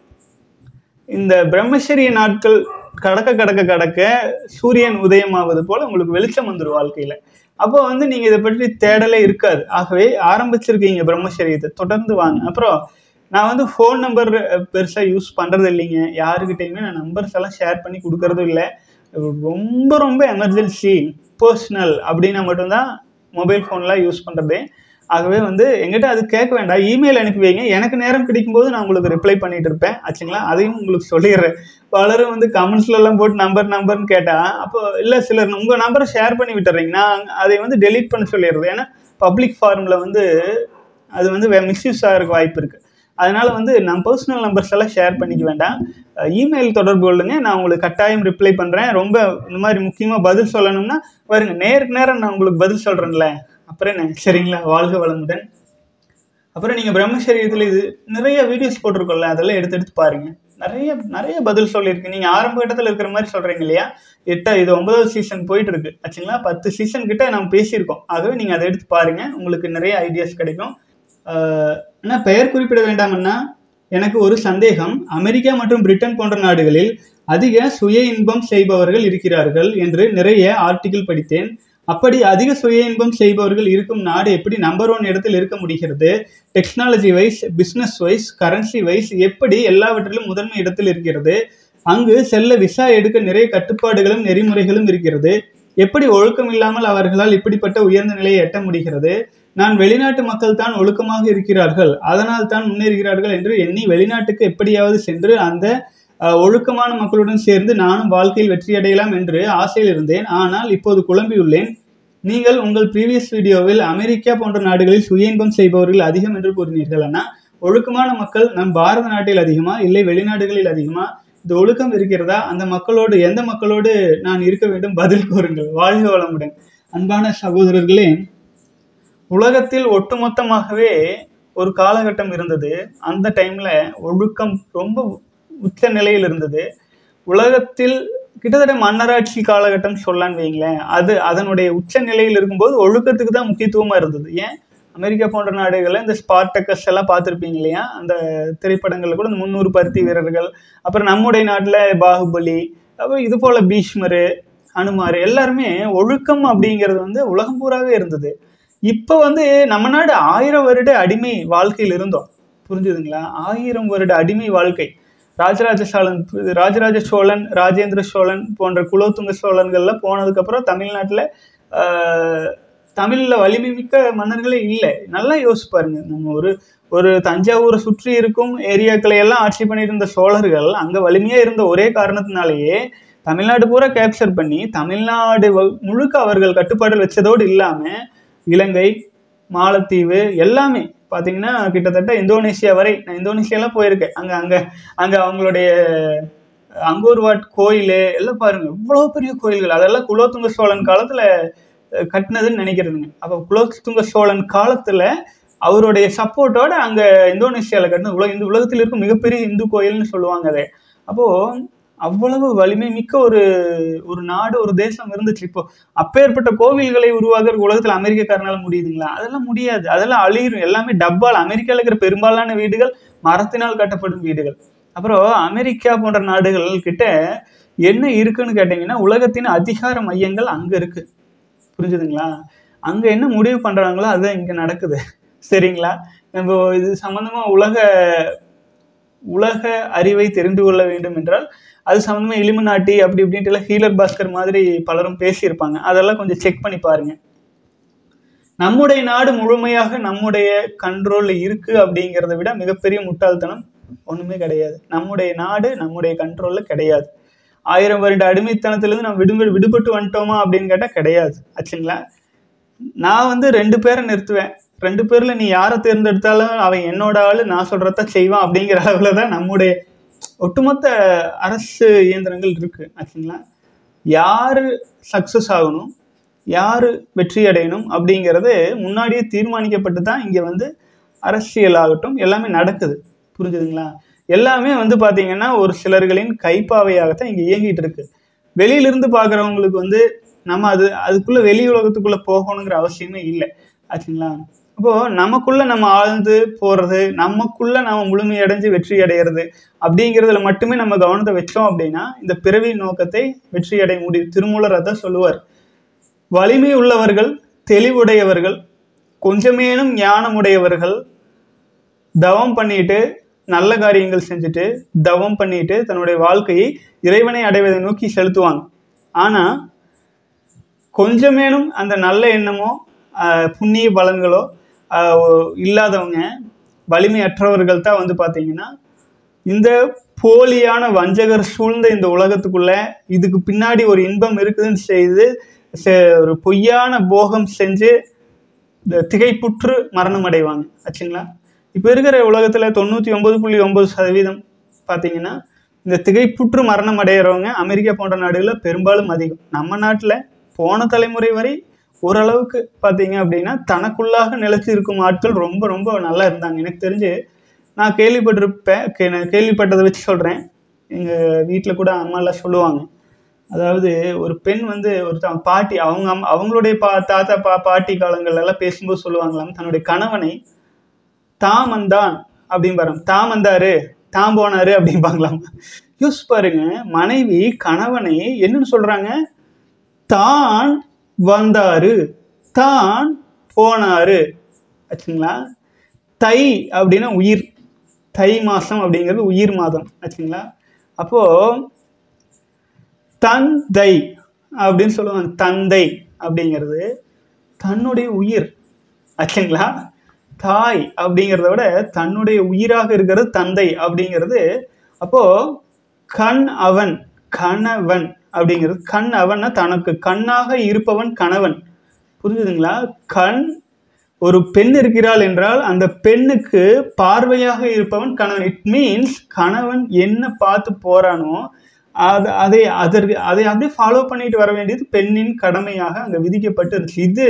இந்த பிரம்மச்சரிய நாட்கள் கடக்க சூரியன் உதயமாவது போல உங்களுக்கு வெளிச்சம் வந்துடும் வாழ்க்கையில. அப்போ வந்து நீங்க இதை பற்றி தேடலே இருக்காது. ஆகவே ஆரம்பிச்சிருக்கீங்க பிரம்மச்சரியத்தை, தொடர்ந்து வாங்க. அப்புறம் நான் வந்து ஃபோன் நம்பர் பெருசாக யூஸ் பண்ணுறது இல்லைங்க. யாருக்கிட்டையுமே நான் நம்பர்ஸ் எல்லாம் ஷேர் பண்ணி கொடுக்கறதும் இல்லை. ரொம்ப எமர்ஜென்சி பர்சனல் அப்படின்னா மட்டும்தான் மொபைல் ஃபோன்லாம் யூஸ் பண்ணுறது. ஆகவே வந்து எங்கிட்ட அது கேட்க வேண்டாம், இமெயில் அனுப்பி வைங்க. எனக்கு நேரம் கிடைக்கும்போது நான் உங்களுக்கு ரிப்ளை பண்ணிட்டு இருப்பேன் ஆச்சுங்களா. அதையும் உங்களுக்கு சொல்லிடுறேன். பலரும் வந்து கமெண்ட்ஸ்லாம் போட்டு நம்பர்னு கேட்டால், அப்போ இல்லை சிலர் உங்கள் நம்பரை ஷேர் பண்ணி விட்டுறீங்க, நான் அதை வந்து டெலீட் பண்ண சொல்லிடுறது. ஏன்னா பப்ளிக் ஃபார்மில் வந்து அது வந்து மிஸ்யூஸ் ஆகிறதுக்கு வாய்ப்பு இருக்குது. அதனால வந்து நான் பர்சனல் நம்பர்ஸ் எல்லாம் ஷேர் பண்ணிக்க வேண்டாம். இமெயில் தொடர்பு கொள்ளுங்க, நான் உங்களுக்கு கட்டாயம் ரிப்ளை பண்ணுறேன். ரொம்ப இந்த மாதிரி முக்கியமாக பதில் சொல்லணும்னா வருங்க, நேருக்கு நேரம் நான் உங்களுக்கு பதில் சொல்கிறேன்ல, அப்புறம் என்ன சரிங்களா. வாழ்க வளமுடன். அப்புறம் நீங்கள் பிரம்மச்சரியத்தில் இது நிறைய வீடியோஸ் போட்டிருக்கோம்ல, அதெல்லாம் எடுத்து பாருங்க. நிறைய பதில் சொல்லியிருக்கு. நீங்கள் ஆரம்ப கட்டத்தில் இருக்கிற மாதிரி சொல்கிறீங்க இல்லையா. இது 9வது சீசன் போயிட்டு இருக்கு ஆச்சுங்களா. 10 சீசன் கிட்ட நம்ம பேசியிருக்கோம். ஆகவே நீங்கள் அதை எடுத்து பாருங்க, உங்களுக்கு நிறைய ஐடியாஸ் கிடைக்கும். ஆனால் பெயர் குறிப்பிட வேண்டாம்னா எனக்கு ஒரு சந்தேகம். அமெரிக்கா மற்றும் பிரிட்டன் போன்ற நாடுகளில் அதிக சுய இன்பம் செய்பவர்கள் இருக்கிறார்கள் என்று நிறைய ஆர்டிகிள் படித்தேன். அப்படி அதிக சுய இன்பம் செய்பவர்கள் இருக்கும் நாடு எப்படி நம்பர் 1 இடத்தில் இருக்க முடிகிறது? Technology wise, business wise, currency wise எப்படி எல்லாவற்றிலும் முதன்மை இடத்தில் இருக்கிறது? அங்கு செல்ல விசா எடுக்க நிறைய கட்டுப்பாடுகளும் நெறிமுறைகளும் இருக்கிறது. எப்படி ஒழுக்கம் இல்லாமல் அவர்களால் இப்படிப்பட்ட உயர்ந்த நிலையை எட்ட முடிகிறது? நான் வெளிநாட்டு மக்கள் தான் ஒழுக்கமாக இருக்கிறார்கள், அதனால் தான் முன்னேறுகிறார்கள் என்று எண்ணி வெளிநாட்டுக்கு எப்படியாவது சென்று அந்த ஒழுக்கமான மக்களுடன் சேர்ந்து நானும் வாழ்க்கையில் வெற்றியடையலாம் என்று ஆசையில் இருந்தேன். ஆனால் இப்போது குழம்பியுள்ளேன். நீங்கள் உங்கள் ப்ரீவியஸ் வீடியோவில் அமெரிக்கா போன்ற நாடுகளில் சுய இன்பம் செய்பவர்கள் அதிகம் என்று கூறினீர்கள். ஆனால் ஒழுக்கமான மக்கள் நம் பாரத நாட்டில் அதிகமா இல்லை வெளிநாடுகளில் அதிகமா? இந்த ஒழுக்கம் இருக்கிறதா? அந்த மக்களோடு எந்த மக்களோடு நான் இருக்க வேண்டும்? பதில் கூறுங்கள். வாழ்க வளமுடன். அன்பான சகோதரர்களே, உலகத்தில் ஒட்டுமொத்தமாகவே ஒரு காலகட்டம் இருந்தது. அந்த டைம்ல ஒழுக்கம் ரொம்ப உச்ச நிலையில் இருந்தது. உலகத்தில் கிட்டத்தட்ட மன்னராட்சி காலகட்டம் சொல்லான்னு வைங்களேன். அதனுடைய உச்ச நிலையில் இருக்கும்போது ஒழுக்கத்துக்கு தான் முக்கியத்துவமா இருந்தது. ஏன், அமெரிக்கா போன்ற நாடுகளில் இந்த ஸ்பார்டக்கஸ் எல்லாம் பார்த்துருப்பீங்க இல்லையா? அந்த திரைப்படங்களில் கூட இந்த 300 பருத்தி வீரர்கள், அப்புறம் நம்முடைய நாட்டில் பாகுபலி, அப்புறம் இது போல பீஷ்மரு, அனுமார், எல்லாருமே ஒழுக்கம் அப்படிங்கிறது வந்து உலகம் பூராவே இருந்தது. இப்போ வந்து நம்ம நாடு 1000 வருட அடிமை வாழ்க்கையில் இருந்தோம். புரிஞ்சுதுங்களா? 1000 வருட அடிமை வாழ்க்கை. ராஜராஜ சோழன், ராஜேந்திர சோழன் போன்ற குலோத்துங்க சோழன்கள்லாம் போனதுக்கப்புறம் தமிழ்நாட்டில் தமிழில் வலிமை மிக்க மன்னர்களே இல்லை. நல்லா யோசிச்சு பாருங்க. நம்ம ஒரு தஞ்சாவூரை சுற்றி இருக்கும் ஏரியாக்களை எல்லாம் ஆட்சி பண்ணிட்டு இருந்த சோழர்கள் அங்கே வலிமையாக இருந்த ஒரே காரணத்தினாலேயே தமிழ்நாடு பூரா கேப்சர் பண்ணி தமிழ்நாடு முழுக்க அவர்கள் கட்டுப்பாடு வச்சதோடு இல்லாமல் இலங்கை, மாலத்தீவு எல்லாமே பார்த்தீங்கன்னா கிட்டத்தட்ட இந்தோனேஷியா வரை, நான் இந்தோனேஷியாலாம் போயிருக்கேன். அங்கே அவங்களுடைய அங்கோர்வாட் கோயில் எல்லாம் பாருங்க, எவ்வளோ பெரிய கோயில்கள். அதெல்லாம் குலோத்துங்க சோழன் காலத்தில் கட்டினதுன்னு நினைக்கிறதுங்க. அப்போ குலோத்துங்க சோழன் காலத்தில் அவருடைய சப்போர்ட்டோட அங்கே இந்தோனேஷியாவில் கட்டினது இந்த உலகத்தில் இருக்கும் மிகப்பெரிய இந்து கோயில்னு சொல்லுவாங்க அதை. அப்போது அவ்வளவு வலிமை மிக்க ஒரு நாடு, ஒரு தேசம் இருந்துச்சு. இப்போ அப்பேற்பட்ட கோவில்களை உருவாக்குற உலகத்தில் அமெரிக்காக்காரனால முடியுதுங்களா? அதெல்லாம் முடியாது. அதெல்லாம் அழியும். எல்லாமே டப்பால். அமெரிக்காவில் இருக்கிற பெரும்பாலான வீடுகள் மரத்தினால் கட்டப்படும் வீடுகள். அப்புறம் அமெரிக்கா போன்ற நாடுகள் கிட்ட என்ன இருக்குன்னு கேட்டீங்கன்னா, உலகத்தின் அதிகார மையங்கள் அங்கே இருக்கு. புரிஞ்சுதுங்களா? அங்கே என்ன முடிவு பண்றாங்களோ அதுதான் இங்கே நடக்குது. சரிங்களா? நம்ம இது சம்பந்தமா உலக அறிவை தெரிந்து கொள்ள வேண்டும் என்றால் அது சம்பந்தமா இலுமினாட்டி அப்படி இப்படின்ட்டு எல்லாம் ஹீலர் பாஸ்கர் மாதிரி பலரும் பேசியிருப்பாங்க. அதெல்லாம் கொஞ்சம் செக் பண்ணி பாருங்க. நம்முடைய நாடு முழுமையாக நம்முடைய கண்ட்ரோல்ல இருக்கு அப்படிங்கிறத விட மிகப்பெரிய முட்டாள்தனம் ஒண்ணுமே கிடையாது. நம்முடைய நாடு நம்முடைய கண்ட்ரோல்ல கிடையாது. 1000 வருட அடிமைத்தனத்திலிருந்து நம்ம விடுபட்டு வந்துட்டோமா அப்படின்னு கேட்டா கிடையாது. ஆச்சுங்களா? நான் வந்து 2 பேரை நிறுத்துவேன். 2 பேர்ல நீ யாரை தேர்ந்தெடுத்தாலும் அவன் என்னோட ஆளு, நான் சொல்றத செய்வான் அப்படிங்கிற அளவுல தான் நம்முடைய ஒட்டுமொத்த அரசு இயந்திரங்கள் இருக்கு. ஆச்சுங்களா? யாரு சக்சஸ் ஆகணும், யாரு வெற்றி அடையணும் அப்படிங்கிறது முன்னாடியே தீர்மானிக்கப்பட்டு தான் இங்க வந்து அரசியல் ஆகட்டும் எல்லாமே நடக்குது. புரிஞ்சுதுங்களா? எல்லாமே வந்து பாத்தீங்கன்னா ஒரு சிலர்களின் கைப்பாவையாகத்தான் இங்க இயங்கிட்டு இருக்கு. வெளியிலிருந்து பாக்குறவங்களுக்கு வந்து நம்ம அதுக்குள்ள வெளி உலகத்துக்குள்ள போகணுங்கிற அவசியமே இல்லை. ஆச்சுங்களா? அப்போ நமக்குள்ள நம்ம ஆழ்ந்து போறது, நமக்குள்ள நாம முழுமையடைஞ்சு வெற்றி அடைகிறது அப்படிங்கிறதுல மட்டுமே நம்ம கவனத்தை வச்சோம் அப்படின்னா இந்த பிறவி நோக்கத்தை வெற்றி அடைய முடியும். திருமூலர் அதான் சொல்லுவார். வலிமை உள்ளவர்கள், தெளிவுடையவர்கள், கொஞ்சமேனும் ஞானமுடையவர்கள் தவம் பண்ணிட்டு நல்ல காரியங்கள் செஞ்சுட்டு தவம் பண்ணிட்டு தன்னுடைய வாழ்க்கையை இறைவனை அடைவதை நோக்கி செலுத்துவாங்க. ஆனா கொஞ்சமேனும் அந்த நல்ல எண்ணமோ புண்ணிய பலன்களோ இல்லாதவங்க, வலிமையற்றவர்கள் தான் வந்து பார்த்தீங்கன்னா இந்த போலியான வஞ்சகர் சூழ்ந்த இந்த உலகத்துக்குள்ள இதுக்கு பின்னாடி ஒரு இன்பம் இருக்குதுன்னு செய்து ஒரு பொய்யான போகம் செஞ்சு திகைப்புற்று மரணம் அடைவாங்க. ஆச்சுங்களா? இப்போ இருக்கிற உலகத்துல 99.9% பார்த்தீங்கன்னா இந்த திகைப்புற்று மரணம் அடைகிறவங்க அமெரிக்கா போன்ற நாடுகளில் பெரும்பாலும் அதிகம். நம்ம நாட்டில் போன தலைமுறை வரை ஓரளவுக்கு பார்த்தீங்க அப்படின்னா தனக்குள்ளாக நிலைச்சி இருக்கும் ஆட்கள் ரொம்ப ரொம்ப நல்லா இருந்தாங்க. எனக்கு தெரிஞ்சு நான் கேள்விப்பட்டதை வச்சு சொல்கிறேன். எங்கள் வீட்டில் கூட அம்மாலாம் சொல்லுவாங்க. அதாவது ஒரு பெண் வந்து ஒரு பாட்டி அவங்களுடைய தாத்தா பாட்டி காலங்கள்லாம் பேசும்போது சொல்லுவாங்களாம், தன்னுடைய கணவனை தாமந்தான் அப்படின்னு பாருங்க, தாமந்தாரு தான் போனாரு அப்படிம்பாங்களாம். யூஸ் பாருங்க, மனைவி கணவனை என்னன்னு சொல்றாங்க? தான் வந்தாரு, தான் போனாரு ஆச்சுங்களா. தை அப்படின்னா உயிர், தை மாசம் அப்படிங்கிறது உயிர் மாதம் ஆச்சுங்களா. அப்போ தந்தை அப்படின்னு சொல்லுவாங்க. தந்தை அப்படிங்கிறது தன்னுடைய உயிர் ஆச்சுங்களா. தாய் அப்படிங்கிறத விட தன்னுடைய உயிராக இருக்கிறது தந்தை அப்படிங்கிறது. அப்போ கண் அவன், கணவன் அப்படிங்கிறது கண் அவன்னா தனக்கு கண்ணாக இருப்பவன் கணவன். புரிஞ்சுதுங்களா? கண் ஒரு பெண் இருக்கிறாள் என்றால் அந்த பெண்ணுக்கு பார்வையாக இருப்பவன் கணவன். இட் மீன்ஸ் கணவன் என்ன பார்த்து போறானோ அதை அப்படியே ஃபாலோ பண்ணிட்டு வர வேண்டியது பெண்ணின் கடமையாக அங்க விதிக்கப்பட்டு இருந்துச்சு. இது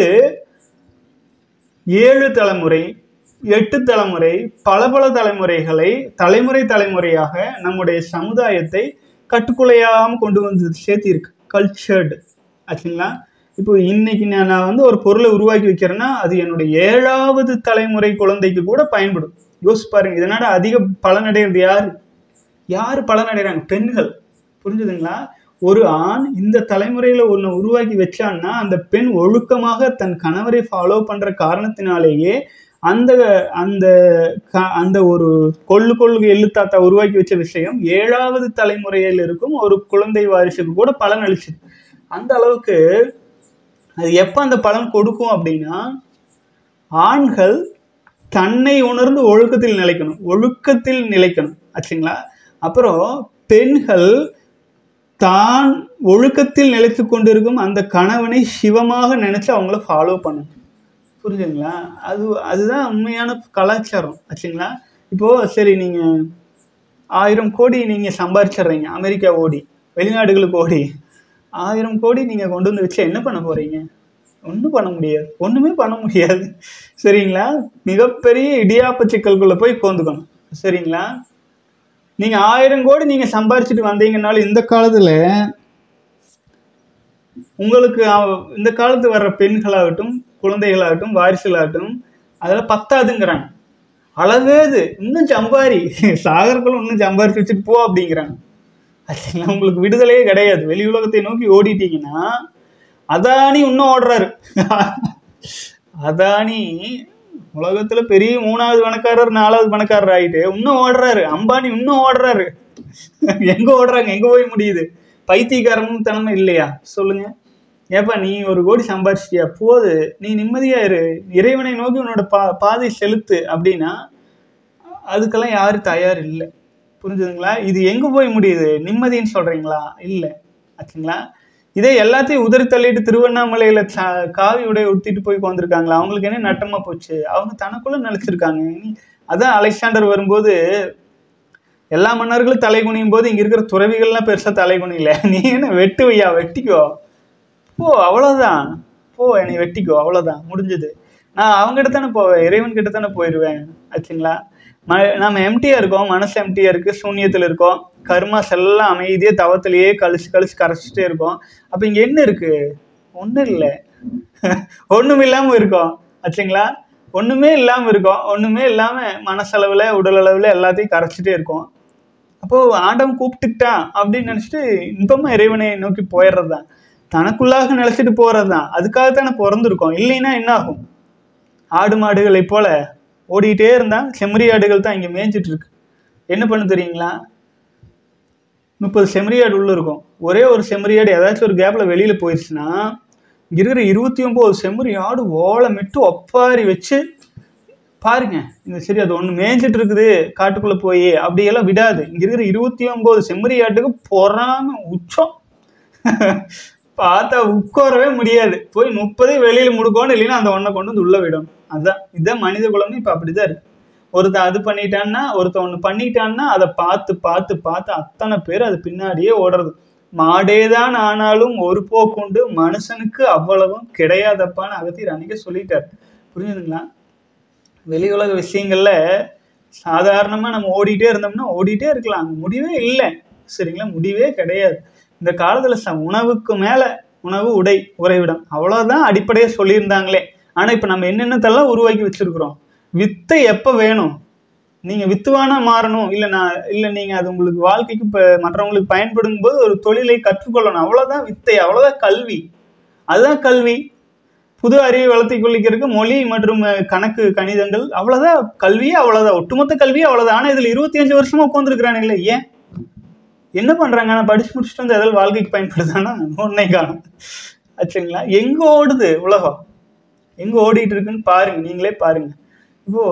7 தலைமுறை 8 தலைமுறை பல தலைமுறைகளை தலைமுறையாக நம்முடைய சமுதாயத்தை கட்டுக்குலையாம கொண்டு வந்து சேர்த்திருக்கு. கல்ச்சர்டு ஆச்சுங்களா. இப்போ இன்னைக்கு நான் வந்து ஒரு பொருளை உருவாக்கி வைக்கிறேன்னா அது என்னுடைய 7வது தலைமுறை குழந்தைக்கு கூட பயன்படும். யோசிச்சு பாருங்க. இதனால அதிக பலனடைகிறது யாரு பலனடைகிறாங்க? பெண்கள். புரிஞ்சுதுங்களா? ஒரு ஆண் இந்த தலைமுறையில ஒன்று உருவாக்கி வச்சான்னா அந்த பெண் ஒழுக்கமாக தன் கணவரை ஃபாலோ பண்ற காரணத்தினாலேயே அந்த அந்த அந்த ஒரு கொள்ளு எள்ளுத்தாத்தா உருவாக்கி வச்ச விஷயம் 7வது தலைமுறையில் இருக்கும் ஒரு குழந்தை வாரிசுக்கு கூட பலன் அளிச்சுது. அந்த அளவுக்கு அது எப்ப அந்த பலன் கொடுக்கும் அப்படின்னா, ஆண்கள் தன்னை உணர்ந்து ஒழுக்கத்தில் நிலைக்கணும் ஆச்சுங்களா. அப்புறம் பெண்கள் தான் ஒழுக்கத்தில் நிலைத்து கொண்டிருக்கும் அந்த கணவனை சிவமாக நினைச்சு அவங்கள ஃபாலோ பண்ணணும். புரிஞ்சுங்களா? அதுதான் உண்மையான கலாச்சாரம் ஆச்சுங்களா. இப்போ சரி, நீங்க 1000 கோடி நீங்க சம்பாரிச்சிடுறீங்க, அமெரிக்கா ஓடி, வெளிநாடுகளுக்கு ஓடி 1000 கோடி நீங்க கொண்டு வந்து வச்சு என்ன பண்ண போறீங்க? ஒன்றும் பண்ண முடியாது, ஒண்ணுமே பண்ண முடியாது. சரிங்களா? மிகப்பெரிய இடியாப்ப சிக்கலுக்குள்ள போய் கோந்துக்கணும். சரிங்களா? நீங்க 1000 கோடி நீங்க சம்பாரிச்சுட்டு வந்தீங்கன்னாலும் இந்த காலத்துல உங்களுக்கு இந்த காலத்து வர்ற பெண்களாகட்டும் குழந்தைகளாகட்டும் வாரிசுகளாகட்டும் அதெல்லாம் பத்தாதுங்கிறாங்க. அளவேது, இன்னும் சம்பாரி, சாகரக்குள்ள இன்னும் சம்பாரிச்சு வச்சுட்டு போ அப்படிங்கிறாங்க. ஆக்சுவலா உங்களுக்கு விடுதலையே கிடையாது. வெளி உலகத்தை நோக்கி ஓடிட்டீங்கன்னா அதானி இன்னும் ஓடுறாரு. அதானி உலகத்துல பெரிய 3வது பணக்காரர் 4வது பணக்காரர் ஆகிட்டு இன்னும் ஓடுறாரு. அம்பானி இன்னும் ஓடுறாரு. எங்க ஓடுறாங்க? எங்க போய் முடியுது? பைத்தியக்காரமும் தனமும் இல்லையா? சொல்லுங்க. ஏப்பா நீ 1 கோடி சம்பாரிச்சிட்டியா, போது, நீ நிம்மதியா இரு, இறைவனை நோக்கி உன்னோட பாதை செலுத்து அப்படின்னா அதுக்கெல்லாம் யாரும் தயார் இல்லை. புரிஞ்சுதுங்களா? இது எங்க போய் முடியுது? நிம்மதின்னு சொல்றீங்களா? இல்லை ஆச்சுங்களா. இதே எல்லாத்தையும் உதறி தள்ளிட்டு திருவண்ணாமலையில காவி உடைய உடுத்திட்டு போய் உட்காந்துருக்காங்களா, அவங்களுக்கு என்ன நட்டமா போச்சு? அவங்க தனக்குள்ள நினைச்சிருக்காங்க. அதான் அலெக்சாண்டர் வரும்போது எல்லா மன்னர்களும் தலை குனியும் போது இங்க இருக்கிற துறவிகள்லாம் பெருசா தலை குனியல. நீ என்ன வெட்டுவையா? வெட்டிக்கோ போ, அவ்வளவுதான். போ, என்னை வெட்டிக்கோ, அவ்வளவுதான், முடிஞ்சது. நான் அவங்ககிட்ட தானே போவேன், இறைவன் கிட்ட தானே போயிடுவேன் ஆச்சுங்களா. நம்ம எம்டியா இருக்கோம், மனசு எம்டியா இருக்கு, சூன்யத்துல இருக்கோம், கர்மாஸ் எல்லாம் அமைதியே தவத்திலேயே கழிச்சு கரைச்சிட்டே இருக்கோம். அப்ப இங்க என்ன இருக்கு? ஒண்ணும் இல்லை. ஒண்ணும் இல்லாம இருக்கோம் ஆச்சுங்களா. ஒண்ணுமே இல்லாம இருக்கோம். ஒண்ணுமே இல்லாம மனசளவுல உடல் அளவுல எல்லாத்தையும் கரைச்சிட்டே இருக்கோம். அப்போ ஆண்டவன் கூப்பிட்டுக்கிட்டான் அப்படின்னு நினைச்சிட்டு இன்பமா இறைவனை நோக்கி போயிடுறதுதான், தனக்குள்ளாக நினைச்சிட்டு போறதுதான். அதுக்காகத்தானே பிறந்திருக்கோம். இல்லைன்னா என்ன ஆகும்? ஆடு மாடுகளை போல ஓடிக்கிட்டே இருந்தா செம்மறி ஆடுகள் தான் இங்க மேய்ஞ்சிட்டு இருக்கு. என்ன பண்ணு தெரியுங்களா? 30 செம்மறியாடு உள்ள இருக்கும். ஒரே ஒரு செம்மறியாடு ஏதாச்சும் ஒரு கேப்ல வெளியில போயிடுச்சுன்னா இங்க இருக்கிற 29 செம்மறியாடு ஓலமிட்டு ஒப்பாரி வச்சு பாருங்க. இந்த சரி அது ஒண்ணு மேய்ஞ்சிட்டு இருக்குது காட்டுக்குள்ள போய் அப்படியெல்லாம் விடாது. இங்க இருக்கிற 29 செம்மறியாட்டுக்கு பொறாம உச்சம். பார்த்தா உட்காரவே முடியாது. போய் 30 வெளியில முடுக்கணும், இல்லைன்னா அந்த ஒன்றை கொண்டு வந்து உள்ள விடணும். இதான் மனித குலம்னு இப்ப அப்படிதான் இருக்கு. ஒருத்தன் அது பண்ணிட்டான்னா, ஒருத்தன் ஒண்ணு பண்ணிட்டான்னா அதை பார்த்து அத்தனை பேர் அது பின்னாடியே ஓடுறது. மாடேதான் ஆனாலும் ஒரு போக்குண்டு, மனுஷனுக்கு அவ்வளவும் கிடையாதப்பான்னு அகத்தியர் அன்னைக்கே சொல்லிட்டார். புரிஞ்சுதுங்களா? வெளி உலக விஷயங்கள்ல சாதாரணமா நம்ம ஓடிட்டே இருந்தோம்னா ஓடிட்டே இருக்கலாம், முடிவே இல்லை. சரிங்களா? முடிவே கிடையாது. இந்த காலத்துல உணவுக்கு மேல உணவு, உடை, உறைவிடம், அவ்வளவுதான் அடிப்படையா சொல்லியிருந்தாங்களே. ஆனா இப்ப நம்ம என்னென்னத்தெல்லாம் உருவாக்கி வச்சிருக்கிறோம். வித்தை எப்ப வேணும்? நீங்க வித்துவானா மாறணும், இல்ல நீங்க அது உங்களுக்கு வாழ்க்கைக்கு மற்றவங்களுக்கு பயன்படும் போது ஒரு தொழிலை கற்றுக்கொள்ளணும். அவ்வளவுதான் வித்தை, அவ்வளவுதான் கல்வி. அதுதான் கல்வி. புது அறிவை வளர்த்திக் கொள்ளிக்கிறதுக்கு மொழி மற்றும் கணக்கு கணிதங்கள், அவ்வளவுதான் கல்வியே, அவ்வளவுதான் ஒட்டுமொத்த கல்வியே அவ்வளவுதான். ஆனா இதுல 25 வருஷமா உட்காந்துருக்கிறானுங்களே, ஏன் என்ன பண்றாங்க? நான் படிச்சு முடிச்சுட்டு வந்து எதாவது வாழ்க்கைக்கு பயன்படுதானா? ஒன்னே காணும் ஆச்சுங்களா. எங்க ஓடுது உலகம், எங்க ஓடிட்டு இருக்குன்னு பாருங்க, நீங்களே பாருங்க. இப்போ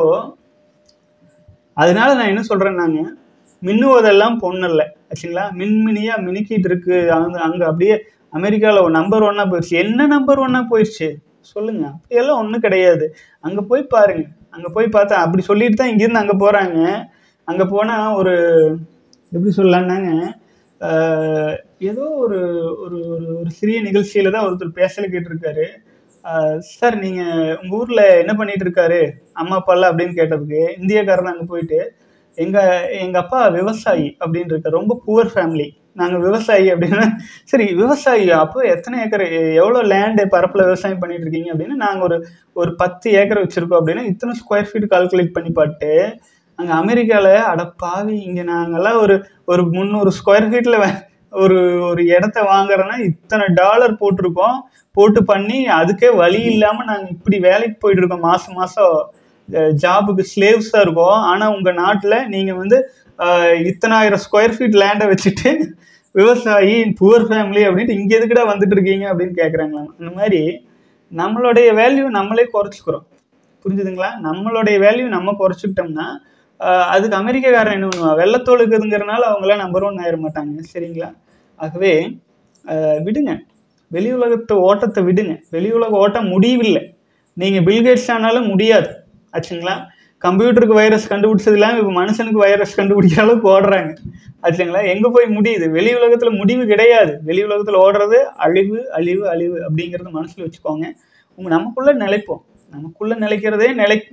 அதனால நான் என்ன சொல்றேன்னாங்க, மின்னுவதெல்லாம் பொண்ணல்ல ஆச்சுங்களா. மின்மினியா மினுக்கிட்டு இருக்கு. அங்க அப்படியே அமெரிக்கால நம்பர் 1 போயிடுச்சு. என்ன நம்பர் 1 போயிடுச்சு சொல்லுங்க? அப்படியெல்லாம் ஒன்றும் கிடையாது. அங்க போய் பாருங்க, அங்க போய் பார்த்தா அப்படி சொல்லிட்டு தான் இங்கிருந்து அங்க போறாங்க. அங்க போனா ஒரு எப்படி சொல்லலாம்னாங்க, ஏதோ ஒரு ஒரு ஒரு சிறிய நிகழ்ச்சியில தான் ஒருத்தர் பேசல கேட்டிருக்காரு. சார் நீங்க உங்க ஊர்ல என்ன பண்ணிட்டு இருக்காரு அம்மா அப்பாலாம் அப்படின்னு கேட்டதுக்கு, இந்தியக்காரன் அங்க போயிட்டு எங்க அப்பா விவசாயி அப்படின்னு இருக்காரு, ரொம்ப புவர் ஃபேமிலி, நாங்க விவசாயி அப்படின்னா. சரி விவசாயியா, அப்போ எத்தனை ஏக்கர், எவ்வளோ லேண்டு பரப்புல விவசாயம் பண்ணிட்டு இருக்கீங்க அப்படின்னு. நாங்க ஒரு 10 ஏக்கர் வச்சிருக்கோம் அப்படின்னா, இத்தனை ஸ்கொயர் ஃபீட் கால்குலேட் பண்ணி பாட்டு அங்க அமெரிக்கால அடப்பாவி, இங்க நாங்கெல்லாம் ஒரு 300 ஸ்கொயர் ஃபீட்ல ஒரு இடத்த வாங்குறோன்னா இத்தனை டாலர் போட்டிருக்கோம், போட்டு பண்ணி அதுக்கே வழி இல்லாம நாங்க இப்படி வேலைக்கு போயிட்டு இருக்கோம், மாசம் மாசம் ஜாபுக்கு ஸ்லேவ்ஸா இருக்கோம். ஆனா உங்க நாட்டுல நீங்க வந்து இத்தனாயிரம் ஸ்கொயர் ஃபீட் லேண்டை வச்சுட்டு விவசாயி புவர் ஃபேமிலி அப்படின்ட்டு இங்க எதுக்குடா வந்துட்டு இருக்கீங்க அப்படின்னு கேட்குறாங்களாம். இந்த மாதிரி நம்மளுடைய வேல்யூ நம்மளே குறைச்சிக்கிறோம், புரிஞ்சுதுங்களா. நம்மளுடைய வேல்யூ நம்ம குறைச்சிக்கிட்டோம்னா அதுக்கு அமெரிக்காக்காரன் என்ன பண்ணுவான், வெள்ளத்தோல் இருக்குதுங்கிறனால அவங்களாம் நம்பர் 1 ஆயிட மாட்டாங்க, சரிங்களா. ஆகவே விடுங்க, வெளி உலகத்தை ஓட்டத்தை விடுங்க. வெளி உலக ஓட்டம் முடியவில்லை. நீங்க பில்கேட்ஸ் ஆனாலும் முடியாது ஆச்சுங்களா. கம்ப்யூட்டருக்கு வைரஸ் கண்டுபிடிச்சது இல்லாமல் இப்போ மனுஷனுக்கு வைரஸ் கண்டுபிடிக்கிற அளவுக்கு ஓடுறாங்க ஆச்சுங்களா. எங்க போய் முடியுது? வெளி உலகத்துல முடிவு கிடையாது. வெளி உலகத்துல ஓடுறது அழிவு அழிவு அழிவு அப்படிங்கிறத மனசுல வச்சுக்கோங்க. நமக்குள்ள நிலைப்போம். நமக்குள்ள நிலைக்கிறதே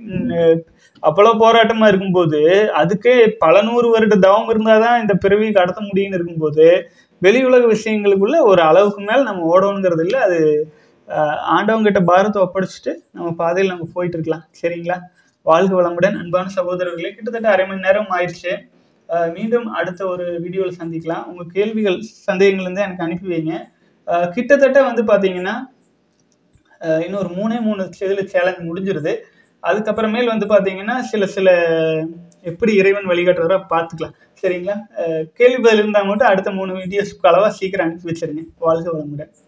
அவ்வளோ போராட்டமா இருக்கும்போது, அதுக்கே பல 100 வருட தவம் இருந்தாதான் இந்த பிறவி கடத்த முடியும்னு இருக்கும்போது, வெளி உலக விஷயங்களுக்குள்ள ஒரு அளவுக்கு மேல நம்ம ஓடணுங்கிறது இல்லை. அது ஆண்டவங்கிட்ட பாரத்தை ஒப்படைச்சிட்டு நம்ம பாதையில் நம்ம போயிட்டு இருக்கலாம், சரிங்களா. வாழ்க வளமுடன் அன்பான சகோதரர்களே. கிட்டத்தட்ட அரை மணி நேரம் ஆயிடுச்சு. மீண்டும் அடுத்த ஒரு வீடியோவில் சந்திக்கலாம். உங்கள் கேள்விகள் சந்தேகங்கள் இருந்தால் எனக்கு அனுப்பி வைங்க. கிட்டத்தட்ட வந்து பார்த்தீங்கன்னா இன்னொரு 3 சேலஞ்ச் முடிஞ்சிருது. அதுக்கப்புறமேல் வந்து பார்த்தீங்கன்னா சில எப்படி இறைவன் வழிகாட்டுறதோ பார்த்துக்கலாம், சரிங்களா. கேள்வி பதில் இருந்தால் மட்டும் அடுத்த 3 வீடியோஸ்க்கு அளவாக சீக்கிரம் அனுப்பி வச்சிருங்க. வாழ்க வளமுடன்.